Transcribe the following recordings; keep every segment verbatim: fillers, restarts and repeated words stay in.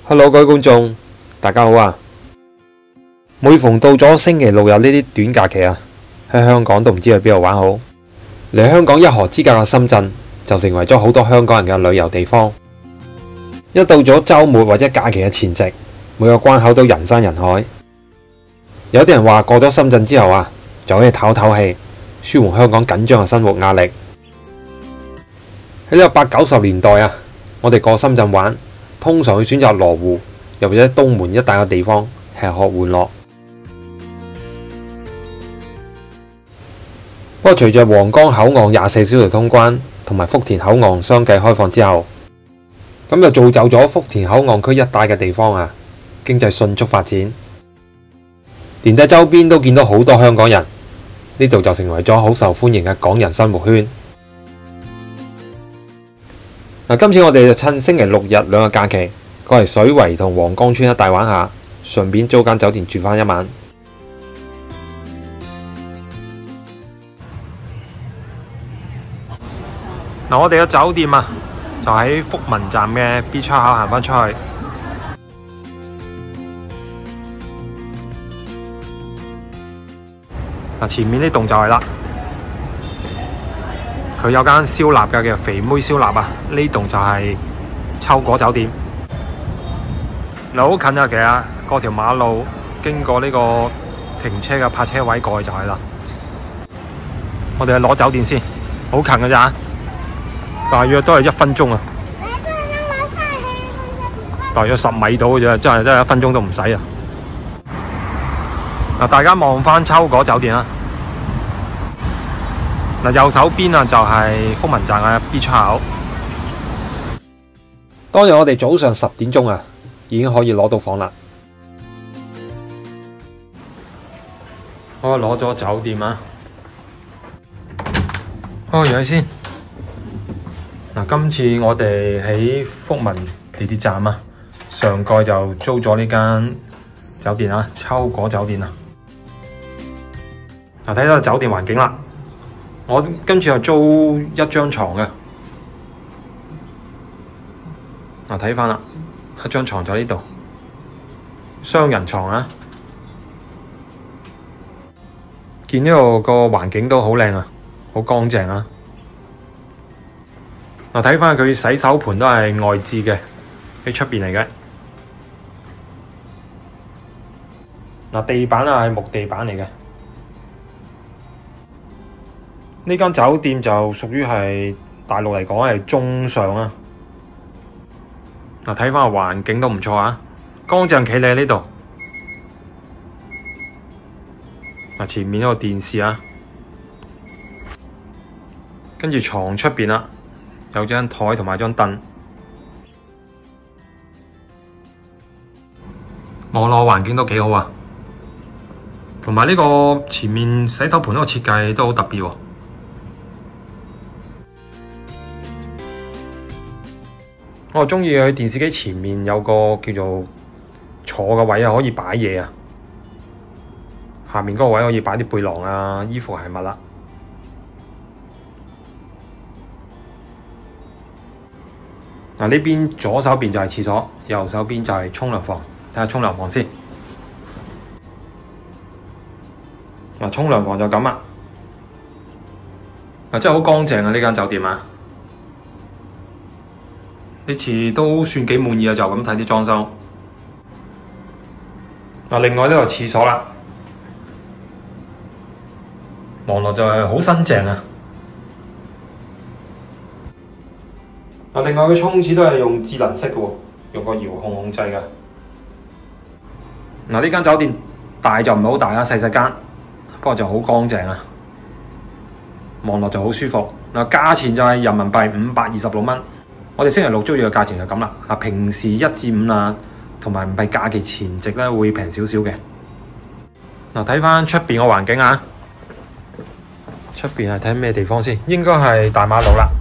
Hello， 各位觀眾，大家好啊！每逢到咗星期六日呢啲短假期啊，喺香港都唔知去邊度玩好。嚟香港一河之隔嘅深圳就成為咗好多香港人嘅旅遊地方。一到咗週末或者假期嘅前夕，每個關口都人山人海。有啲人話過咗深圳之後啊，就可以唞唞氣，舒緩香港緊張嘅生活壓力。喺呢個八九十年代啊，我哋過深圳玩，通常會選擇羅湖，又或者東門一帶嘅地方吃喝玩樂。不過，隨着皇崗口岸廿四小時通關同埋福田口岸相繼開放之後，咁就造就咗福田口岸區一帶嘅地方啊，經濟迅速發展，連帶周邊都見到好多香港人，呢度就成為咗好受歡迎嘅港人生活圈。嗱，今次我哋就趁星期六日兩個假期，過嚟水圍同皇崗村一帶玩下，順便租間酒店住返一晚。嗱，我哋嘅酒店啊，就喺福民站嘅 B 出口行返出去。嗱，前面呢棟就係啦。佢有間燒臘嘅叫肥妹燒臘啊，呢棟就係秋果酒店。嗱，好近啊，其實過條馬路經過呢個停車嘅泊車位過去就係啦。我哋去攞酒店先，好近㗎咋，大約都係一分鐘啊。大約十米到嘅啫，真係真係一分鐘都唔使啊。嗱，大家望翻秋果酒店啦。嗱，右手邊啊就係福民站嘅 B 出口。當日我哋早上十點鐘啊，已經可以攞到房啦。我攞咗酒店啊，開嘢先。嗱，今次我哋喺福民地鐵站啊，上蓋就租咗呢間酒店啊，秋果酒店啊。嗱，睇到酒店環境啦。我今次又租一張床嘅，嗱，睇返啦，一張床就喺呢度，雙人床啊。見呢度個環境都好靚啊，好乾淨啊。嗱，睇返佢洗手盆都係外置嘅，喺出邊嚟嘅。嗱，地板啊係木地板嚟嘅。呢間酒店就屬於係大陸嚟講係中上啊。嗱，睇翻個環境都唔錯啊，乾淨企理呢度。嗱，前面嗰個電視啊，跟住床出邊啦，有張台同埋張凳。望落環境都幾好啊，同埋呢個前面洗手盆嗰個設計都好特別喎。我中意佢電視機前面有個叫做坐嘅位啊，可以擺嘢啊。下面嗰個位可以擺啲背囊啊、衣服鞋襪啦。嗱，呢邊左手邊就係廁所，右手邊就係沖涼房。睇下沖涼房先。嗱，沖涼房就咁啦。嗱，真係好乾淨啊！呢間酒店啊。呢次都算幾滿意啊，就咁睇啲裝修。嗱，另外呢個廁所啦，望落就係好新淨啊。嗱，另外佢沖廁都係用智能式嘅喎，用個遙控控制嘅。嗱，呢間酒店大就唔係好大啊，細細間，不過就好乾淨啊，望落就好舒服。嗱，價錢就係人民幣五百二十六蚊。我哋星期六租住嘅價錢就咁啦。嗱，平時一至五啊，同埋唔係假期前夕咧，會平少少嘅。嗱，睇翻出邊個環境啊，出邊係睇咩地方先？應該係大馬路啦。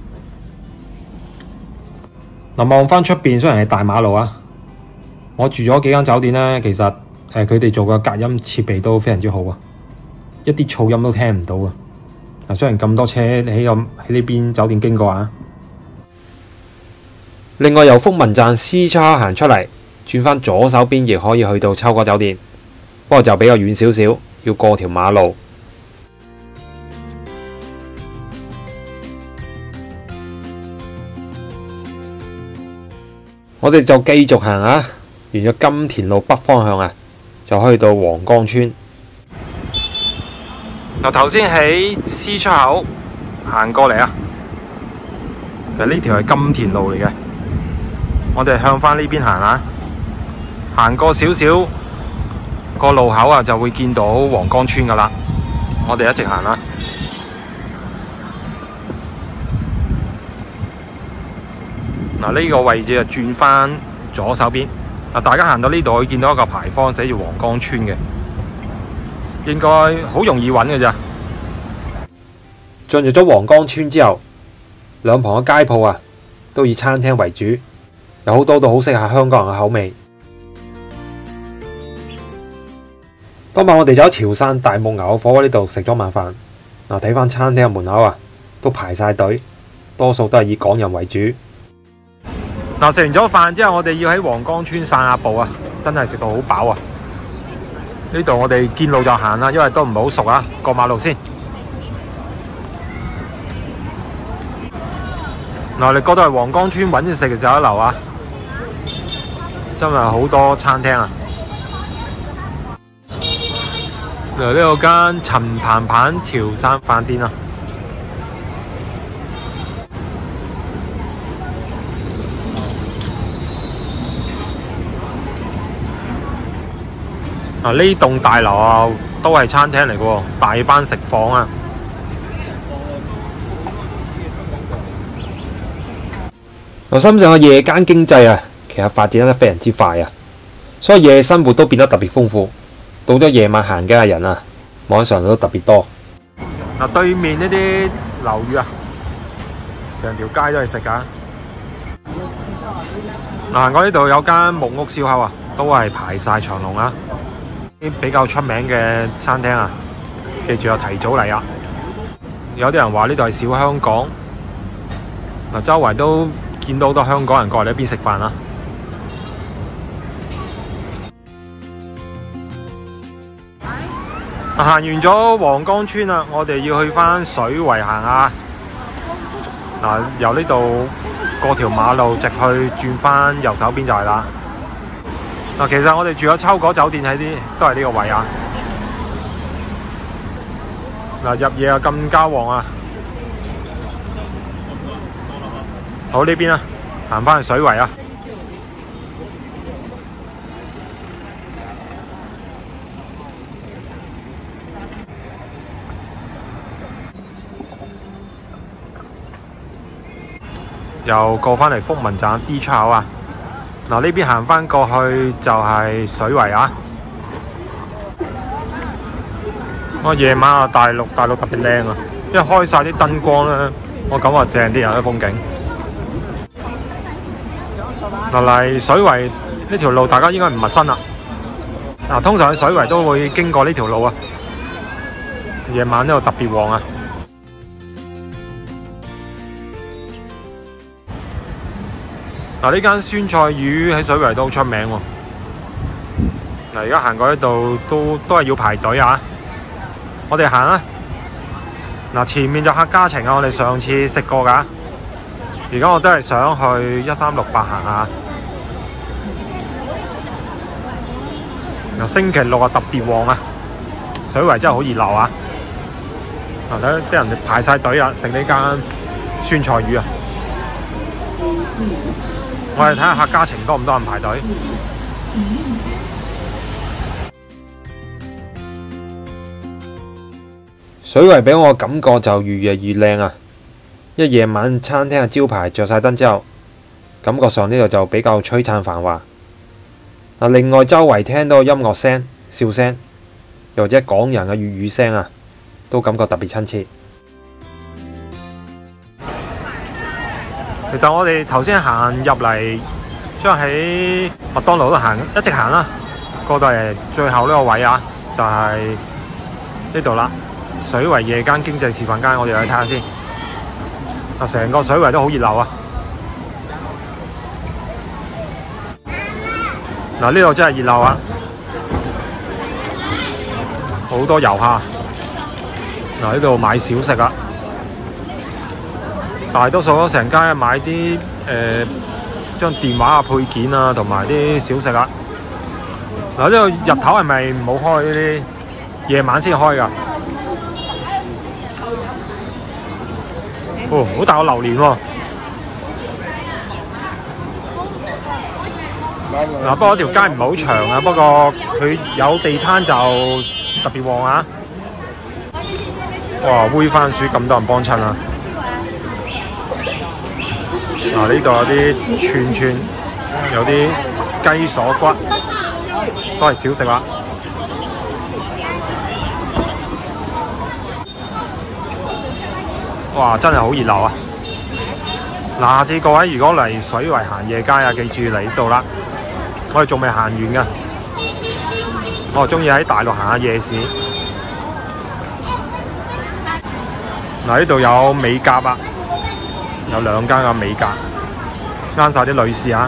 嗱，望翻出邊雖然係大馬路啊，我住咗幾間酒店咧，其實誒佢哋做嘅隔音設備都非常之好啊，一啲噪音都聽唔到啊。嗱，雖然咁多車喺咁喺呢邊酒店經過啊。另外由福民站 C 叉行出嚟， 轉返左手邊亦可以去到秋果酒店，不過就比較遠少少，要過條馬路。我哋就繼續行啊，沿咗金田路北方向啊，就可以到黃崗村。嗱，頭先喺 C 出口行過嚟啊，其實呢條係金田路嚟嘅，我哋向翻呢邊行啊，行過少少個路口啊，就會見到黃崗村噶啦。我哋一直行啦。嗱，呢個位置就轉翻左手邊。嗱，大家行到呢度，會見到一個牌坊寫住黃崗村嘅，應該好容易揾嘅咋。進入咗黃崗村之後，兩旁嘅街鋪啊，都以餐廳為主，有好多都好適合香港人嘅口味。當晚我哋就喺潮汕大木牛火鍋呢度食咗晚飯。嗱，睇翻餐廳嘅門口啊，都排晒隊，多數都係以港人為主。嗱，食完咗飯之後，我哋要喺黃崗村散下步啊！真係食到好飽啊！呢度我哋見路就行啦，因為都唔係好熟啊。過馬路先。嗱，你覺得係黃崗村揾嘢食嘅就一流啊！真係好多餐廳啊！嗱，呢個間陳鵬鵬潮汕飯店啊！嗱，呢棟大樓啊，都係餐廳嚟嘅，大班食房啊！我深圳嘅夜間經濟啊，其實發展得非常之快啊，所以夜生活都變得特別豐富。到咗夜晚行街嘅人啊，網上都特別多。嗱，對面呢啲樓宇啊，成條街都係食㗎。嗱，我呢度有間木屋燒烤啊，都係排晒長龍啊！啲比較出名嘅餐廳啊，記住要提早嚟啊！有啲人話呢度係小香港，嗱，周圍都見到好多香港人過嚟呢邊食飯啊！行完咗黃崗村啦，我哋要去返水圍行下。嗱，由呢度過條馬路直去轉返右手邊就係啦。嗱，其實我哋住咗秋果酒店喺啲，都係呢個位啊。嗱，入夜啊更加旺啊！好，呢邊啊，行返去水圍啊。又過返嚟福民站 D 出口啊！嗱，呢邊行返過去就係水圍啊！我夜晚啊，大陸大陸特別靚啊，因為開晒啲燈光咧，我感覺正啲啊啲風景。嗱，嚟水圍呢條路，大家應該唔陌生啦。嗱，通常去水圍都會經過呢條路啊。夜晚呢度特別旺啊！嗱，呢間酸菜魚喺水圍都好出名喎。嗱，而家行過呢度都都係要排隊啊！我哋行啊！嗱，前面就客家情啊，我哋上次食過㗎。而家我都係想去一三六八行下。嗱，星期六啊特別旺啊，水圍真係好熱鬧啊！嗱，睇啲人排晒隊啊，食呢間酸菜魚啊！我哋睇下客家情多唔多人排隊。水圍俾我感覺就越夜越靚啊！一夜晚餐廳嘅招牌着晒燈之後，感覺上呢度就比較璀璨繁華。嗱，另外周圍聽到音樂聲、笑聲，又或者港人嘅粵語聲啊，都感覺特別親切。其實我哋頭先行入嚟，將喺麥當勞度行，一直行啦，過到嚟最後呢個位啊，就係呢度啦。水圍夜間經濟示範街，我哋去睇下先。啊，成個水圍都好熱鬧啊！ 嗱，呢度真係熱鬧啊！好多遊客。嗱，呢度買小食啊，大多數都成街買啲誒將電話啊配件啊，同埋啲小食啊。嗱，呢度日頭係咪唔好開呢啲？夜晚先開㗎。哦，好大個榴蓮喎！嗱，不過條街唔係好長啊，不過佢有地攤就特別旺啊！哇，煨番薯咁多人幫襯啊！嗱，呢度有啲串串，有啲雞鎖骨，都係小食啦。哇，真係好熱鬧啊！嗱，下次各位如果嚟水圍行夜街啊，記住嚟呢度啦。我哋仲未行完㗎，我中意喺大陸行下夜市。嗱，呢度有美甲啊，有兩間嘅美甲，啱晒啲女士啊。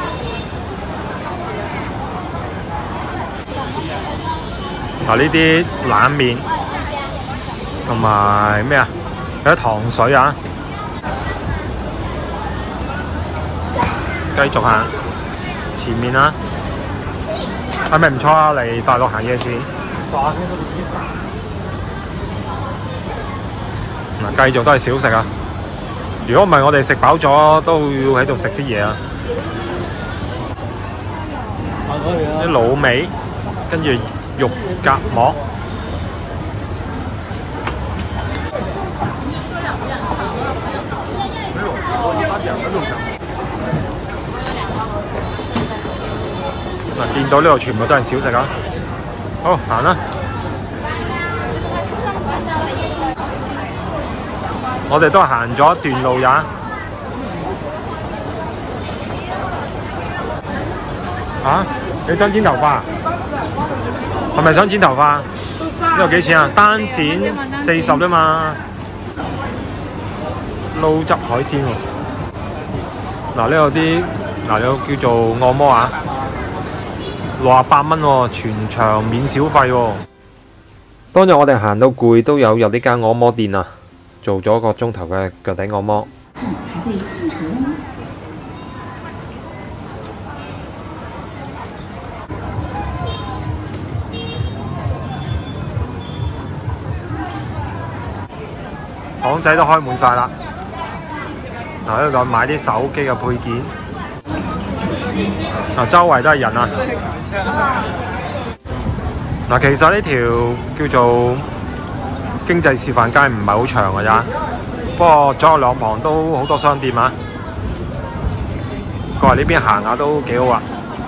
嗱，呢啲冷麵同埋咩啊？有啲糖水啊。繼續行前面啦，係咪唔錯啊？嚟大陸行夜市。嗱，繼續都係小食啊！如果唔係，我哋食飽咗都要喺度食啲嘢啊！啲滷味，跟住肉夾饃。嗱，見到呢度全部都係小食啊！好，行啦！我哋都行咗一段路呀。啊？你想剪頭髮？係咪想剪頭髮？呢度幾錢啊？單剪四十啫嘛。撈汁海鮮喎。嗱，呢度啲嗱有叫做按摩啊，六十八蚊喎，全場免小費喎。當日我哋行到攰，都有入呢間按摩店啊。做咗個鐘頭嘅腳底按摩。巷仔都開滿晒啦。嗱，呢度買啲手機嘅配件。嗱，周圍都係人啊。嗱，其實呢條叫做經濟示範街唔係好長㗎咋，不過左右兩旁都好多商店啊。過嚟呢邊行下都幾好啊！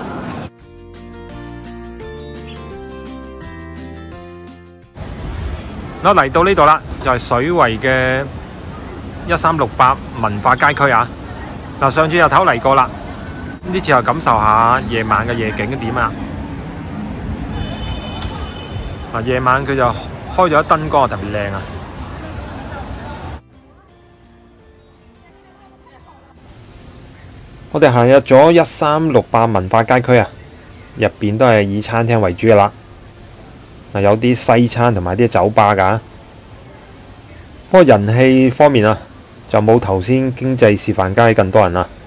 嗱，嚟到呢度啦，就係水圍嘅一三六八文化街區啊！嗱，上次日頭嚟過啦，呢次又感受下夜晚嘅夜景點啊！嗱，夜晚佢就開咗燈光，特別靚啊！我哋行入咗一三六八文化街區啊，入邊都係以餐廳為主噶啦。嗱，有啲西餐同埋啲酒吧噶。不過人氣方面啊，就冇頭先經濟示範街咁多人啦。